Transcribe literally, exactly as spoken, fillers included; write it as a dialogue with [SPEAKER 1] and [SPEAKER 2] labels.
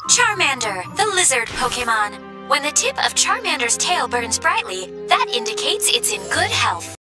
[SPEAKER 1] Charmander, the lizard Pokémon. When the tip of Charmander's tail burns brightly, that indicates it's in good health.